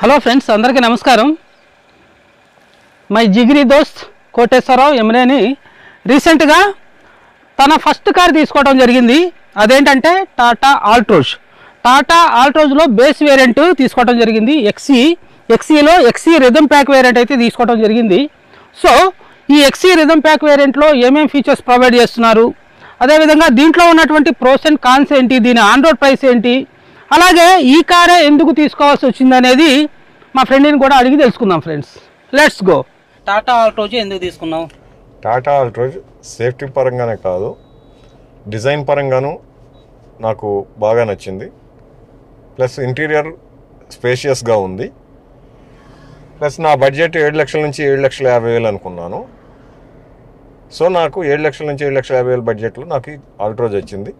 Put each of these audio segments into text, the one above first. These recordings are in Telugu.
హలో ఫ్రెండ్స్, అందరికీ నమస్కారం. మై జిగిరి దోస్త్ కోటేశ్వరరావు ఎమ్రేని రీసెంట్గా తన ఫస్ట్ కార్ తీసుకోవడం జరిగింది. అదేంటంటే టాటా ఆల్ట్రోజ్. టాటా ఆల్ట్రోజ్లో బేస్ వేరియంట్ తీసుకోవడం జరిగింది. ఎక్సీలో ఎక్సీ రిథమ్ ప్యాక్ వేరియంట్ అయితే తీసుకోవడం జరిగింది. సో ఈ ఎక్సీ రిథమ్ ప్యాక్ వేరియంట్లో ఏమేమి ఫీచర్స్ ప్రొవైడ్ చేస్తున్నారు, అదేవిధంగా దీంట్లో ఉన్నటువంటి ప్రోస్ అండ్ కాన్స్ ఏంటి, దీని ఆన్ రోడ్ ప్రైస్ ఏంటి, అలాగే ఈ కారే ఎందుకు తీసుకోవాల్సి వచ్చింది అనేది మా ఫ్రెండ్ని కూడా అడిగి తెలుసుకుందాం. Friends, let's go. Tata Altroz ఎందుకు తీసుకున్నావు? టాటా ఆల్ట్రోజ్ సేఫ్టీ పరంగానే కాదు, డిజైన్ పరంగాను నాకు బాగా నచ్చింది. ప్లస్ ఇంటీరియర్ స్పేషియస్గా ఉంది. ప్లస్ నా బడ్జెట్ 7 లక్షల నుంచి 7,50,000 అనుకున్నాను. సో నాకు 7 లక్షల నుంచి 7,50,000 బడ్జెట్లో నాకు ఆల్ట్రోజ్ వచ్చింది,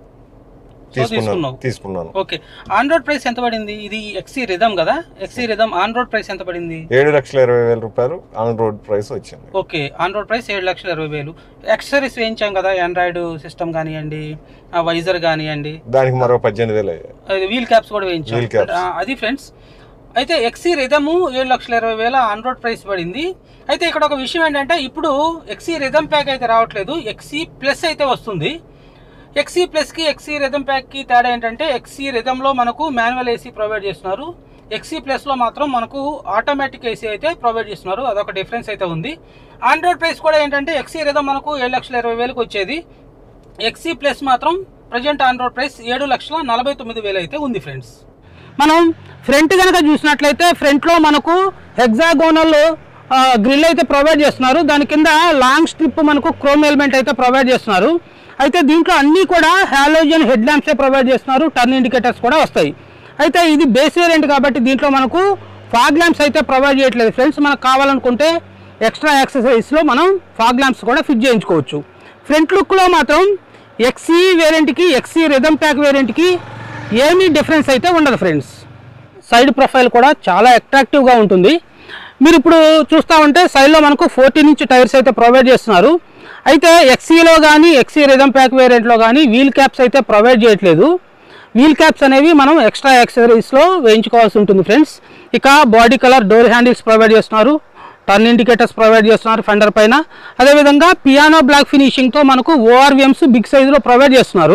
తీసుకున్నాను. ఓకే, ఆన్ రోడ్ ప్రైస్ ఎంత పడింది? ఇది ఎక్సీ రిథమ్ కదా, XE rhythm on road price ఎంత పడింది? 7,20,000 రూపాయలు ఆన్ రోడ్ ప్రైస్ వచ్చింది. Okay, on road price 7,20,000. Accessories వేయించాం కదా, ఆండ్రాయిడ్ సిస్టమ్ కానివ్వండి, వైజర్ కానివ్వండి, దానికి మరో 18,000 అయ్యాయి. వీల్ క్యాప్స్ కూడా వేయించాం. అది ఫ్రెండ్స్, అయితే XE rhythm 7,20,000 on road price పడింది. అయితే ఇక్కడ ఒక విషయం ఏంటంటే, ఇప్పుడు ఎక్సీ రిథమ్ ప్యాక్ అయితే రావట్లేదు, ఎక్సీ ప్లస్ అయితే వస్తుంది. ఎక్సీ ప్లస్కి ఎక్సీ రిథమ్ ప్యాక్కి తేడా ఏంటంటే, ఎక్సీ రిథమ్లో మనకు మాన్యువల్ ఏసీ ప్రొవైడ్ చేస్తున్నారు, ఎక్సీ ప్లస్లో మాత్రం మనకు ఆటోమేటిక్ ఏసీ అయితే ప్రొవైడ్ చేస్తున్నారు. అదొక డిఫరెన్స్ అయితే ఉంది. ఆన్ రోడ్ ప్రైస్ కూడా ఏంటంటే, ఎక్సీ రిథమ్ మనకు 7,20,000 వచ్చేది, ఎక్సీ ప్లస్ మాత్రం ప్రజెంట్ ఆన్ రోడ్ ప్రైస్ 7,49,000 అయితే ఉంది. ఫ్రెండ్స్, మనం ఫ్రంట్ కనుక చూసినట్లయితే, ఫ్రంట్లో మనకు హెగ్జాగోనల్ గ్రిల్ అయితే ప్రొవైడ్ చేస్తున్నారు. దాని కింద లాంగ్ స్ట్రిప్ మనకు క్రోమ్ ఎలిమెంట్ అయితే ప్రొవైడ్ చేస్తున్నారు. అయితే దీంట్లో అన్నీ కూడా హాలోజన్ హెడ్ ల్యాంప్సే ప్రొవైడ్ చేస్తున్నారు, టర్న్ ఇండికేటర్స్ కూడా వస్తాయి. అయితే ఇది బేస్ వేరియంట్ కాబట్టి దీంట్లో మనకు ఫాగ్ ల్యాంప్స్ అయితే ప్రొవైడ్ చేయట్లేదు. ఫ్రెండ్స్, మనకు కావాలనుకుంటే ఎక్స్ట్రా యాక్సెసరీస్లో మనం ఫాగ్ ల్యాంప్స్ కూడా ఫిట్ చేయించుకోవచ్చు. ఫ్రంట్ లుక్లో మాత్రం ఎక్సీ వేరియంట్కి ఎక్సీ రిథమ్ ప్యాక్ వేరియంట్కి ఏమీ డిఫరెన్స్ అయితే ఉండదు. ఫ్రెండ్స్, సైడ్ ప్రొఫైల్ కూడా చాలా అట్రాక్టివ్గా ఉంటుంది. మీరు ఇప్పుడు చూస్తూ ఉంటే సైడ్లో మనకు 14 ఇంచ్ టైర్స్ అయితే ప్రొవైడ్ చేస్తున్నారు. అయితే ఎక్సీలో కానీ ఎక్సీ రిథమ్ ప్యాక్ వేరియంట్లో కానీ వీల్ క్యాప్స్ అయితే ప్రొవైడ్ చేయట్లేదు. వీల్ క్యాప్స్ అనేవి మనం ఎక్స్ట్రా యాక్సెసరీస్లో వేయించుకోవాల్సి ఉంటుంది. ఫ్రెండ్స్, ఇక body colour door handles provide చేస్తున్నారు, టర్న్ ఇండికేటర్స్ ప్రొవైడ్ చేస్తున్నారు ఫెండర్ పైన. అదేవిధంగా పియానో బ్లాక్ ఫినిషింగ్తో మనకు ఓఆర్విఎమ్స్ బిగ్ సైజులో ప్రొవైడ్ చేస్తున్నారు.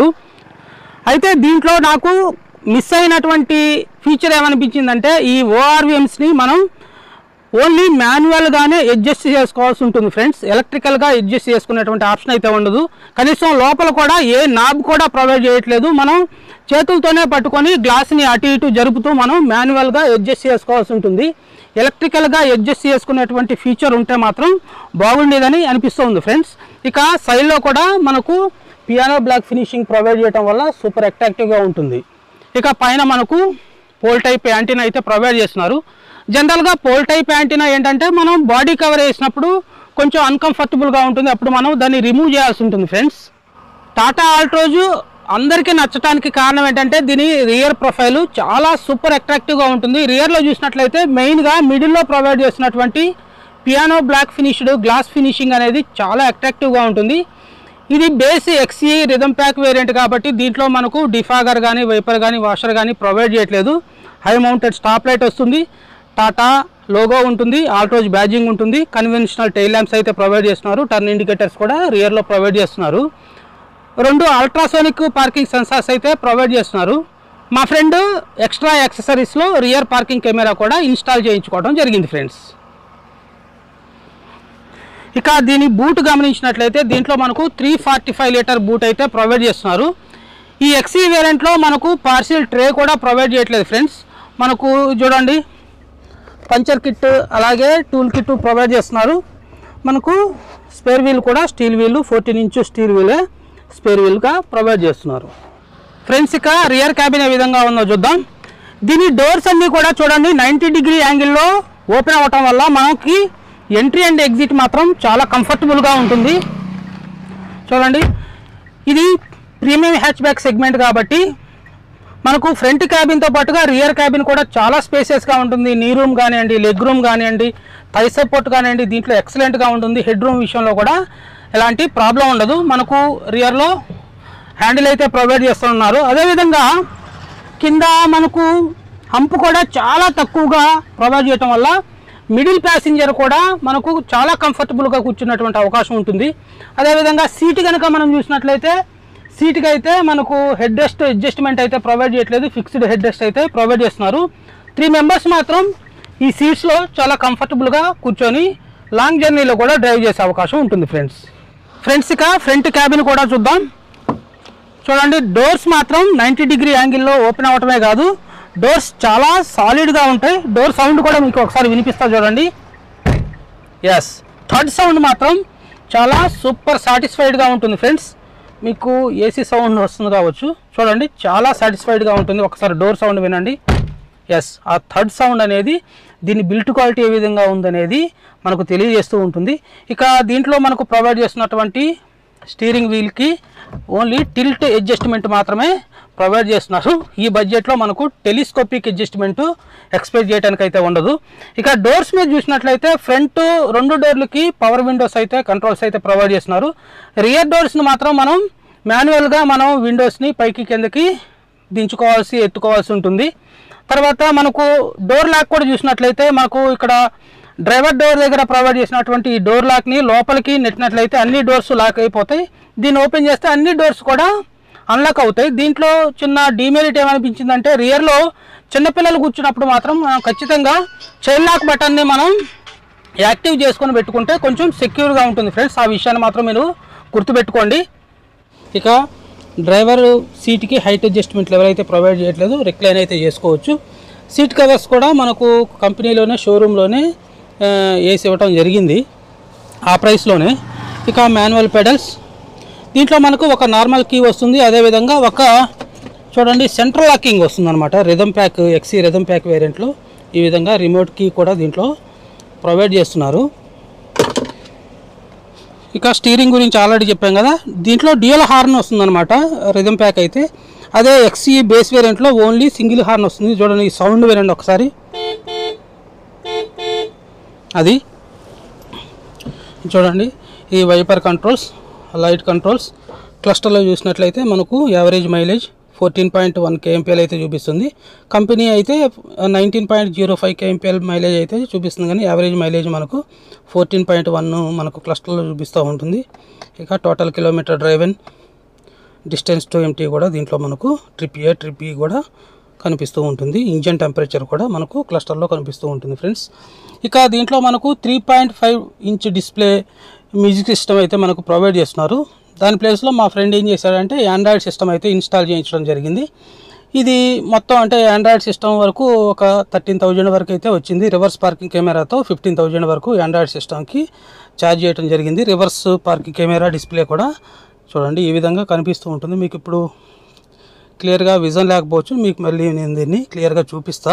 అయితే దీంట్లో నాకు మిస్ అయినటువంటి ఫీచర్ ఏమనిపించిందంటే, ఈ ఓఆర్విఎమ్స్ని మనం ఓన్లీ మాన్యువల్గానే అడ్జస్ట్ చేసుకోవాల్సి ఉంటుంది. ఫ్రెండ్స్, ఎలక్ట్రికల్గా అడ్జస్ట్ చేసుకునేటువంటి ఆప్షన్ అయితే ఉండదు. కనీసం లోపల కూడా ఏ నాబ్ కూడా ప్రొవైడ్ చేయట్లేదు. మనం చేతులతోనే పట్టుకొని గ్లాస్ని అటు ఇటు జరుపుతూ మనం మాన్యువల్గా అడ్జస్ట్ చేసుకోవాల్సి ఉంటుంది. ఎలక్ట్రికల్గా అడ్జస్ట్ చేసుకునేటువంటి ఫీచర్ ఉంటే మాత్రం బాగుండేదని అనిపిస్తుంది. ఫ్రెండ్స్, ఇక సైడ్లో కూడా మనకు పియానో బ్లాక్ ఫినిషింగ్ ప్రొవైడ్ చేయడం వల్ల సూపర్ అట్రాక్టివ్గా ఉంటుంది. ఇక పైన మనకు పోల్ టైప్ యాంటీనా అయితే ప్రొవైడ్ చేస్తున్నారు. జనరల్గా పోల్ టైప్ యాంటీనా ఏంటంటే, మనం బాడీ కవర్ వేసినప్పుడు కొంచెం అన్కంఫర్టబుల్గా ఉంటుంది, అప్పుడు మనం దాన్ని రిమూవ్ చేయాల్సి ఉంటుంది. ఫ్రెండ్స్, టాటా ఆల్ట్రోజ్ అందరికీ నచ్చడానికి కారణం ఏంటంటే, దీని రియర్ ప్రొఫైల్ చాలా సూపర్ అట్రాక్టివ్గా ఉంటుంది. రియర్లో చూసినట్లయితే మెయిన్గా మిడిల్లో ప్రొవైడ్ చేసినటువంటి piano black finished glass finishing అనేది చాలా అట్రాక్టివ్గా ఉంటుంది. ఇది base XE rhythm pack variant కాబట్టి దీంట్లో మనకు డిఫాగర్ కానీ వైపర్ కానీ వాషర్ కానీ ప్రొవైడ్ చేయట్లేదు. హై మౌంటెడ్ స్టాప్ లైట్ వస్తుంది, టాటా లోగో ఉంటుంది, ఆల్ట్రోజ్ బ్యాజింగ్ ఉంటుంది, కన్వెన్షనల్ టైల్ ల్యాంప్స్ అయితే ప్రొవైడ్ చేస్తున్నారు, టర్న్ ఇండికేటర్స్ కూడా రియర్లో ప్రొవైడ్ చేస్తున్నారు. 2 అల్ట్రాసోనిక్ పార్కింగ్ సెన్సార్స్ అయితే ప్రొవైడ్ చేస్తున్నారు. మా ఫ్రెండ్ ఎక్స్ట్రా యాక్సెసరీస్లో రియర్ పార్కింగ్ కెమెరా కూడా ఇన్స్టాల్ చేయించుకోవడం జరిగింది. ఫ్రెండ్స్, ఇక దీని బూట్ గమనించినట్లయితే దీంట్లో మనకు 345 లీటర్ బూట్ అయితే ప్రొవైడ్ చేస్తున్నారు. ఈ ఎక్సీ వేరియంట్లో మనకు పార్సిల్ ట్రే కూడా ప్రొవైడ్ చేయట్లేదు. ఫ్రెండ్స్, మనకు చూడండి పంచర్ కిట్ అలాగే టూల్ కిట్ ప్రొవైడ్ చేస్తున్నారు. మనకు స్పేర్ వీల్ కూడా స్టీల్ వీల్ 14 ఇంచ్ స్టీల్ వీలే స్పేర్ వీల్గా ప్రొవైడ్ చేస్తున్నారు. ఫ్రెండ్స్, ఇక రియర్ క్యాబిన్ ఏ విధంగా ఉందో చూద్దాం. దీని డోర్స్ అన్నీ కూడా చూడండి 90 డిగ్రీ యాంగిల్లో ఓపెన్ అవ్వటం వల్ల మనకి ఎంట్రీ అండ్ ఎగ్జిట్ మాత్రం చాలా కంఫర్టబుల్గా ఉంటుంది. చూడండి, ఇది ప్రీమియం హ్యాచ్ బ్యాక్ సెగ్మెంట్ కాబట్టి మనకు ఫ్రంట్ క్యాబిన్తో పాటుగా రియర్ క్యాబిన్ కూడా చాలా స్పేసెస్గా ఉంటుంది. నీ రూమ్ కానివ్వండి, లెగ్ రూమ్ కానివ్వండి, థై సపోర్ట్ కానివ్వండి, దీంట్లో ఎక్సలెంట్గా ఉంటుంది. హెడ్ రూమ్ విషయంలో కూడా ఎలాంటి ప్రాబ్లం ఉండదు. మనకు రియర్లో హ్యాండిల్ అయితే ప్రొవైడ్ చేస్తున్నారు. అదేవిధంగా కింద మనకు హంప్ కూడా చాలా తక్కువగా ప్రొవైడ్ చేయడం వల్ల మిడిల్ ప్యాసింజర్ కూడా మనకు చాలా కంఫర్టబుల్గా కూర్చున్నటువంటి అవకాశం ఉంటుంది. అదేవిధంగా సీటు కనుక మనం చూసినట్లయితే సీటుకి అయితే మనకు హెడ్ రెస్ట్ అడ్జస్ట్మెంట్ అయితే ప్రొవైడ్ చేయట్లేదు, ఫిక్స్డ్ హెడ్ రెస్ట్ అయితే ప్రొవైడ్ చేస్తున్నారు. 3 మెంబర్స్ మాత్రం ఈ సీట్స్లో చాలా కంఫర్టబుల్గా కూర్చొని లాంగ్ జర్నీలో కూడా డ్రైవ్ చేసే అవకాశం ఉంటుంది ఫ్రెండ్స్. ఇక ఫ్రంట్ క్యాబిన్ కూడా చూద్దాం. చూడండి, డోర్స్ మాత్రం 90 డిగ్రీ యాంగిల్లో ఓపెన్ అవ్వటమే కాదు, డోర్స్ చాలా సాలిడ్గా ఉంటాయి. డోర్ సౌండ్ కూడా మీకు ఒకసారి వినిపిస్తా చూడండి. ఎస్, థర్డ్ సౌండ్ మాత్రం చాలా సూపర్ సాటిస్ఫైడ్గా ఉంటుంది ఫ్రెండ్స్. మీకు ఏసీ సౌండ్ వస్తుంది కావచ్చు, చూడండి చాలా సాటిస్ఫైడ్గా ఉంటుంది. ఒకసారి డోర్ సౌండ్ వినండి. ఎస్, ఆ థర్డ్ సౌండ్ అనేది దీని బిల్ట్ క్వాలిటీ ఏ విధంగా ఉందనేది మనకు తెలియజేస్తూ ఉంటుంది. ఇక దీంట్లో మనకు ప్రొవైడ్ చేస్తున్నటువంటి స్టీరింగ్ వీల్కి ఓన్లీ టిల్ట్ అడ్జస్ట్మెంట్ మాత్రమే ప్రొవైడ్ చేస్తున్నారు. ఈ బడ్జెట్లో మనకు టెలిస్కోపిక్ అడ్జస్ట్మెంట్ ఎక్స్పెక్ట్ చేయడానికి అయితే ఉండదు. ఇక డోర్స్ మీద చూసినట్లయితే ఫ్రంట్ 2 డోర్లకి పవర్ విండోస్ అయితే కంట్రోల్స్ అయితే ప్రొవైడ్ చేస్తున్నారు. రియర్ డోర్స్ని మాత్రం మనం మాన్యువల్గా మనం విండోస్ని పైకి కిందకి ఎత్తుకోవాల్సి ఉంటుంది. తర్వాత మనకు డోర్ లాక్ కూడా చూసినట్లయితే మనకు ఇక్కడ డ్రైవర్ డోర్ దగ్గర ప్రొవైడ్ చేసినటువంటి ఈ డోర్ లాక్ని లోపలికి నెట్టినట్లయితే అన్ని డోర్స్ లాక్ అయిపోతాయి. దీన్ని ఓపెన్ చేస్తే అన్ని డోర్స్ కూడా అన్లాక్ అవుతాయి. దీంట్లో చిన్న డిమెరిట్ ఏమనిపించిందంటే రియర్లో చిన్నపిల్లలు కూర్చున్నప్పుడు మాత్రం మనం ఖచ్చితంగా చైన్ లాక్ బటన్ని మనం యాక్టివ్ చేసుకొని పెట్టుకుంటే కొంచెం సెక్యూర్గా ఉంటుంది ఫ్రెండ్స్. ఆ విషయాన్ని మాత్రం మీరు గుర్తుపెట్టుకోండి. ఇక డ్రైవర్ సీట్కి హైట్ అడ్జస్ట్మెంట్లు ఎవరైతే ప్రొవైడ్ చేయట్లేదు రిక్లైన్ అయితే చేసుకోవచ్చు. సీట్ కవర్స్ కూడా మనకు కంపెనీలోనే షోరూంలోనే వేసి ఇవ్వటం జరిగింది ఆ ప్రైస్లోనే. ఇక మాన్యువల్ పెడల్స్, దీంట్లో మనకు ఒక నార్మల్ కీ వస్తుంది, అదేవిధంగా ఒక చూడండి సెంట్రల్ లాకింగ్ వస్తుంది అనమాట. Rhythm pack XE rhythm pack వేరియంట్లో ఈ విధంగా రిమోట్ కీ కూడా దీంట్లో ప్రొవైడ్ చేస్తున్నారు. ఇక స్టీరింగ్ గురించి ఆల్రెడీ చెప్పాం కదా, దీంట్లో డ్యూయల్ హార్న్ వస్తుందన్నమాట రిథమ్ ప్యాక్ అయితే. అదే ఎక్సీ బేస్ వేరియంట్లో ఓన్లీ సింగిల్ హార్న్ వస్తుంది. చూడండి ఈ సౌండ్ వినండి ఒకసారి. అది చూడండి, ఈ వైపర్ కంట్రోల్స్, లైట్ కంట్రోల్స్. క్లస్టర్లో చూసినట్లయితే మనకు యావరేజ్ మైలేజ్ 14.1 kmpl అయితే చూపిస్తుంది. కంపెనీ అయితే 19.05 kmpl మైలేజ్ అయితే చూపిస్తుంది, కానీ యావరేజ్ మైలేజ్ మనకు 14.1 మనకు క్లస్టర్లో చూపిస్తూ ఉంటుంది. ఇక total kilometre driven, distance to empty కూడా దీంట్లో మనకు ట్రిప్ ఏ కూడా కనిపిస్తూ ఉంటుంది. ఇంజన్ టెంపరేచర్ కూడా మనకు క్లస్టర్లో కనిపిస్తూ ఉంటుంది ఫ్రెండ్స్. ఇక దీంట్లో మనకు 3.5 ఇంచ్ డిస్ప్లే మ్యూజిక్ సిస్టమ్ అయితే మనకు ప్రొవైడ్ చేస్తున్నారు. దాని ప్లేస్లో మా ఫ్రెండ్ ఏం చేశాడంటే ఆండ్రాయిడ్ సిస్టమ్ అయితే ఇన్స్టాల్ చేయించడం జరిగింది. ఇది మొత్తం అంటే ఆండ్రాయిడ్ సిస్టమ్ వరకు ఒక 13,000 వరకు అయితే వచ్చింది. రివర్స్ పార్కింగ్ కెమెరాతో 15,000 వరకు ఆండ్రాయిడ్ సిస్టమ్కి ఛార్జ్ చేయడం జరిగింది. రివర్స్ పార్కింగ్ కెమెరా డిస్ప్లే కూడా చూడండి ఈ విధంగా కనిపిస్తూ ఉంటుంది. మీకు ఇప్పుడు క్లియర్గా విజన్ లేకపోవచ్చు, మీకు మళ్ళీ నేను దీన్ని క్లియర్గా చూపిస్తా.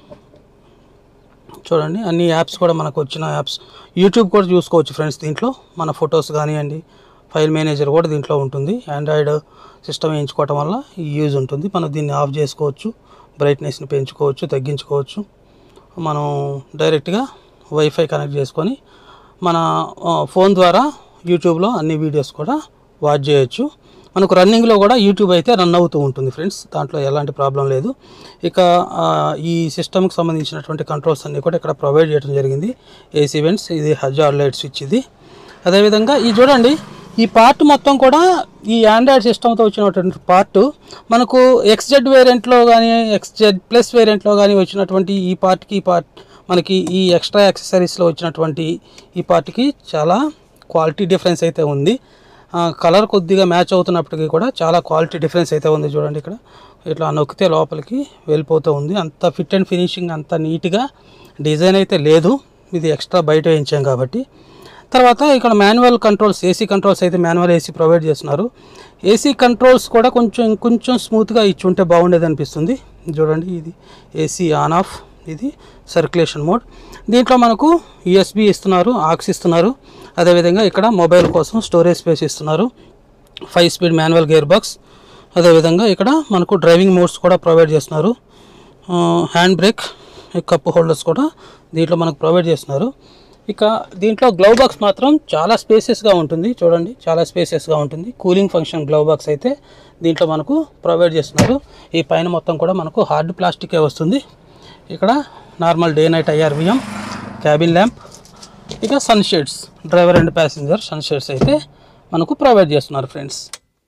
చూడండి అన్ని యాప్స్ కూడా మనకు వచ్చిన యాప్స్, యూట్యూబ్ కూడా చూసుకోవచ్చు ఫ్రెండ్స్. దీంట్లో మన ఫొటోస్ కానివ్వండి, ఫైల్ మేనేజర్ కూడా దీంట్లో ఉంటుంది. ఆండ్రాయిడ్ సిస్టమ్ వేయించుకోవటం వల్ల ఈ యూజ్ ఉంటుంది. మనం దీన్ని ఆఫ్ చేసుకోవచ్చు, బ్రైట్నెస్ని పెంచుకోవచ్చు, తగ్గించుకోవచ్చు. మనం డైరెక్ట్గా వైఫై కనెక్ట్ చేసుకొని మన ఫోన్ ద్వారా యూట్యూబ్లో అన్ని వీడియోస్ కూడా వాచ్ చేయొచ్చు. మనకు రన్నింగ్లో కూడా యూట్యూబ్ అయితే రన్ అవుతూ ఉంటుంది ఫ్రెండ్స్, దాంట్లో ఎలాంటి ప్రాబ్లం లేదు. ఇక ఈ సిస్టమ్కి సంబంధించినటువంటి కంట్రోల్స్ అన్నీ కూడా ఇక్కడ ప్రొవైడ్ చేయడం జరిగింది. ఏసీ ఈవెంట్స్, ఇది హజార్డ్ లైట్ స్విచ్ ఇది. అదేవిధంగా ఈ చూడండి ఈ పార్ట్ మొత్తం కూడా ఈ ఆండ్రాయిడ్ సిస్టమ్తో వచ్చినటువంటి పార్ట్ మనకు XZ వేరియంట్లో కానీ XZ ప్లస్ వేరియంట్లో కానీ వచ్చినటువంటి ఈ పార్ట్కి మనకి ఈ ఎక్స్ట్రా యాక్సెసరీస్లో వచ్చినటువంటి ఈ పార్ట్కి చాలా క్వాలిటీ డిఫరెన్స్ అయితే ఉంది. కలర్ కొద్దిగా మ్యాచ్ అవుతున్నప్పటికీ కూడా చాలా క్వాలిటీ డిఫరెన్స్ అయితే ఉంది. చూడండి ఇక్కడ ఇట్లా నొక్కితే లోపలికి వెళ్ళిపోతూ ఉంది. అంత ఫిట్ అండ్ ఫినిషింగ్ అంత నీట్గా డిజైన్ అయితే లేదు, ఇది ఎక్స్ట్రా బయట వేయించాం కాబట్టి. తర్వాత ఇక్కడ మాన్యువల్ కంట్రోల్స్, ఏసీ కంట్రోల్స్ అయితే మాన్యువల్ ఏసీ ప్రొవైడ్ చేస్తున్నారు. ఏసీ కంట్రోల్స్ కూడా కొంచెం స్మూత్గా ఇచ్చి ఉంటే బాగుండేది అనిపిస్తుంది. చూడండి ఇది ఏసీ ఆన్ ఆఫ్, ఇది సర్క్యులేషన్ మోడ్. దీంట్లో మనకు USB ఇస్తున్నారు, ఆక్స్ ఇస్తున్నారు. అదేవిధంగా ఇక్కడ మొబైల్ కోసం స్టోరేజ్ స్పేస్ ఇస్తున్నారు. 5 స్పీడ్ మాన్యువల్ గేర్ బాక్స్. అదేవిధంగా ఇక్కడ మనకు డ్రైవింగ్ మోడ్స్ కూడా ప్రొవైడ్ చేస్తున్నారు. హ్యాండ్ బ్రేక్, కప్ హోల్డర్స్ కూడా దీంట్లో మనకు ప్రొవైడ్ చేస్తున్నారు. ఇక దీంట్లో గ్లవ్ బాక్స్ మాత్రం చాలా స్పేసెస్గా ఉంటుంది. చూడండి చాలా స్పేసెస్గా ఉంటుంది. కూలింగ్ ఫంక్షన్ గ్లవ్ బాక్స్ అయితే దీంట్లో మనకు ప్రొవైడ్ చేస్తున్నారు. ఈ పైన మొత్తం కూడా మనకు హార్డ్ ప్లాస్టికే వస్తుంది. ఇక్కడ normal day night IRVM, cabin lamp, ఇక sun shades, driver and passenger sun shades అయితే మనకు ప్రొవైడ్ చేస్తున్నారు ఫ్రెండ్స్.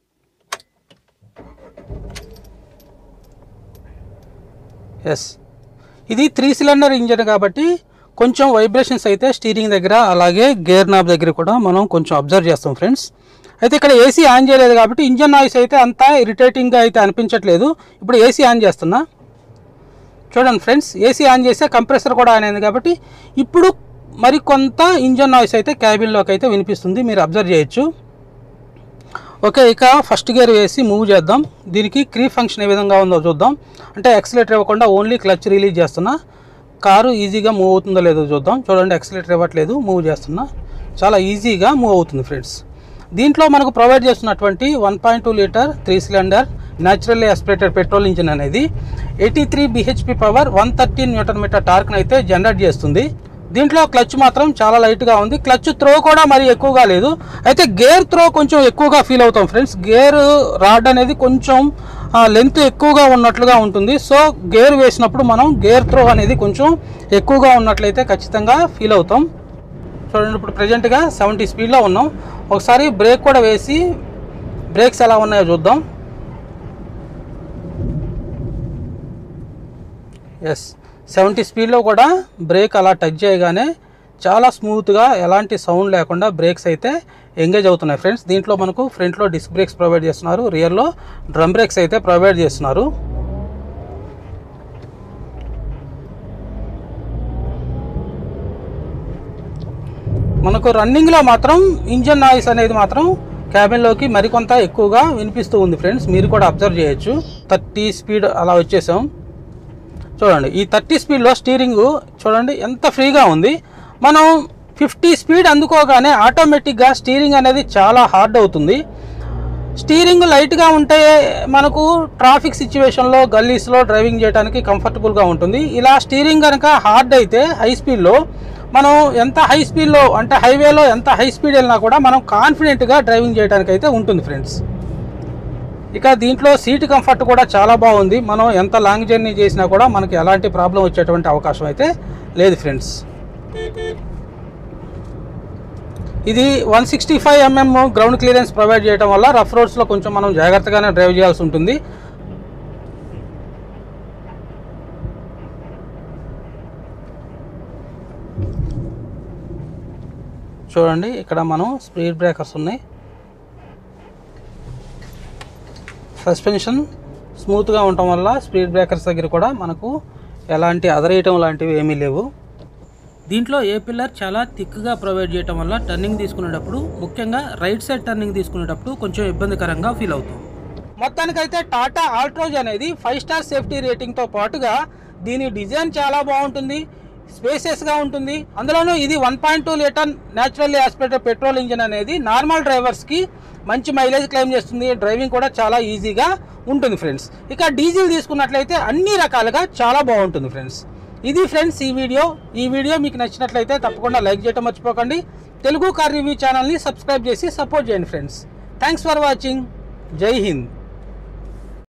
ఎస్, ఇది 3 సిలిండర్ ఇంజన్ కాబట్టి కొంచెం వైబ్రేషన్స్ అయితే స్టీరింగ్ దగ్గర అలాగే గేర్ నాబ్ దగ్గర కూడా మనం కొంచెం అబ్జర్వ్ చేస్తాం ఫ్రెండ్స్. అయితే ఇక్కడ ఏసీ ఆన్ చేయలేదు కాబట్టి ఇంజన్ నాయిస్ అయితే అంతా ఇరిటేటింగ్గా అయితే అనిపించట్లేదు. ఇప్పుడు ఏసీ ఆన్ చేస్తున్నా, చూడండి ఫ్రెండ్స్, ఏసీ ఆన్ చేస్తే కంప్రెసర్ కూడా ఆన్ అయింది కాబట్టి ఇప్పుడు మరి కొంత ఇంజన్ నాయిస్ అయితే క్యాబిన్లోకి అయితే వినిపిస్తుంది, మీరు అబ్జర్వ్ చేయొచ్చు. ఓకే, ఇక ఫస్ట్ గేర్ వేసి మూవ్ చేద్దాం. దీనికి క్రీప్ ఫంక్షన్ ఏ విధంగా ఉందో చూద్దాం. అంటే యాక్సిలేటర్ ఇవ్వకుండా ఓన్లీ క్లచ్ రిలీజ్ చేస్తున్నా, కారు ఈజీగా మూవ్ అవుతుందో లేదో చూద్దాం. చూడండి, యాక్సిలేటర్ ఇవ్వట్లేదు, మూవ్ చేస్తున్నా, చాలా ఈజీగా మూవ్ అవుతుంది ఫ్రెండ్స్. దీంట్లో మనకు ప్రొవైడ్ చేస్తున్నటువంటి 1.2 litre 3 cylinder naturally aspirated petrol engine అనేది 83 bhp పవర్, 113 న్యూటన్ మీటర్ టార్క్ని అయితే జనరేట్ చేస్తుంది. దీంట్లో క్లచ్ మాత్రం చాలా లైట్గా ఉంది, క్లచ్ త్రో కూడా మరి ఎక్కువగా లేదు. అయితే గేర్ త్రో కొంచెం ఎక్కువగా ఫీల్ అవుతాం ఫ్రెండ్స్. గేర్ రాడ్ అనేది కొంచెం లెంత్ ఎక్కువగా ఉన్నట్లుగా ఉంటుంది. సో గేర్ వేసినప్పుడు మనం గేర్ త్రో అనేది కొంచెం ఎక్కువగా ఉన్నట్లయితే ఖచ్చితంగా ఫీల్ అవుతాం. చూడండి, ఇప్పుడు ప్రజెంట్గా 70 స్పీడ్లో ఉన్నాం. ఒకసారి బ్రేక్ కూడా వేసి బ్రేక్స్ ఎలా ఉన్నాయో చూద్దాం. ఎస్, 70 స్పీడ్లో కూడా బ్రేక్ అలా టచ్ చేయగానే చాలా స్మూత్గా ఎలాంటి సౌండ్ లేకుండా బ్రేక్స్ అయితే ఎంగేజ్ అవుతున్నాయి ఫ్రెండ్స్. దీంట్లో మనకు ఫ్రంట్లో డిస్క్ బ్రేక్స్ ప్రొవైడ్ చేస్తున్నారు, రియర్లో డ్రమ్ బ్రేక్స్ అయితే ప్రొవైడ్ చేస్తున్నారు. మనకు రన్నింగ్లో మాత్రం ఇంజన్ నాయిస్ అనేది మాత్రం క్యాబిన్లోకి మరికొంత ఎక్కువగా వినిపిస్తూ ఉంది ఫ్రెండ్స్, మీరు కూడా అబ్జర్వ్ చేయొచ్చు. 30 స్పీడ్ అలా వచ్చేసాం. చూడండి, ఈ 30 స్పీడ్లో స్టీరింగ్ చూడండి ఎంత ఫ్రీగా ఉంది. మనం 50 స్పీడ్ అందుకోగానే ఆటోమేటిక్గా స్టీరింగ్ అనేది చాలా హార్డ్ అవుతుంది. స్టీరింగ్ లైట్గా ఉంటే మనకు ట్రాఫిక్ సిచ్యువేషన్లో గల్లీస్లో డ్రైవింగ్ చేయడానికి కంఫర్టబుల్గా ఉంటుంది. ఇలా స్టీరింగ్ కనుక హార్డ్ అయితే హై స్పీడ్లో మనం ఎంత హై స్పీడ్లో అంటే హైవేలో ఎంత హై స్పీడ్ వెళ్ళినా కూడా మనం కాన్ఫిడెంట్గా డ్రైవింగ్ చేయడానికి అయితే ఉంటుంది ఫ్రెండ్స్. ఇక దీంట్లో సీట్ కంఫర్ట్ కూడా చాలా బాగుంది. మనం ఎంత లాంగ్ జర్నీ చేసినా కూడా మనకి ఎలాంటి ప్రాబ్లం వచ్చేటువంటి అవకాశం అయితే లేదు ఫ్రెండ్స్. ఇది 165 mm గ్రౌండ్ క్లియరెన్స్ ప్రొవైడ్ చేయడం వల్ల రఫ్ రోడ్స్లో కొంచెం మనం జాగ్రత్తగానే డ్రైవ్ చేయాల్సి ఉంటుంది. చూడండి, ఇక్కడ మనం స్పీడ్ బ్రేకర్స్ ఉన్నాయి. సస్పెన్షన్ స్మూత్గా ఉండటం వల్ల స్పీడ్ బ్రేకర్స్ దగ్గర కూడా మనకు ఎలాంటి అదరేయటం లాంటివి ఏమీ లేవు. దీంట్లో ఏ పిల్లర్ చాలా థిక్గా ప్రొవైడ్ చేయడం వల్ల టర్నింగ్ తీసుకునేటప్పుడు, ముఖ్యంగా రైట్ సైడ్ టర్నింగ్ తీసుకునేటప్పుడు కొంచెం ఇబ్బందికరంగా ఫీల్ అవుతాం. మొత్తానికైతే టాటా ఆల్ట్రోజ్ అనేది 5 స్టార్ సేఫ్టీ రేటింగ్తో పాటుగా దీని డిజైన్ చాలా బాగుంటుంది, స్పేసియస్గా ఉంటుంది. అందులోనూ ఇది 1.2 litre naturally aspirated petrol engine అనేది నార్మల్ డ్రైవర్స్కి మంచి మైలేజ్ క్లెయిమ్ చేస్తుంది. డ్రైవింగ్ కూడా చాలా ఈజీగా ఉంటుంది ఫ్రెండ్స్. ఇక డీజిల్ తీసుకున్నట్లయితే అన్ని రకాలుగా చాలా బాగుంటుంది ఫ్రెండ్స్. ఇది ఫ్రెండ్స్ ఈ వీడియో మీకు నచ్చినట్లయితే తప్పకుండా లైక్ చేయడం మర్చిపోకండి. తెలుగు కార్ రివ్యూ ఛానల్ని సబ్స్క్రైబ్ చేసి సపోర్ట్ చేయండి friends. Thanks for watching. Jai Hind.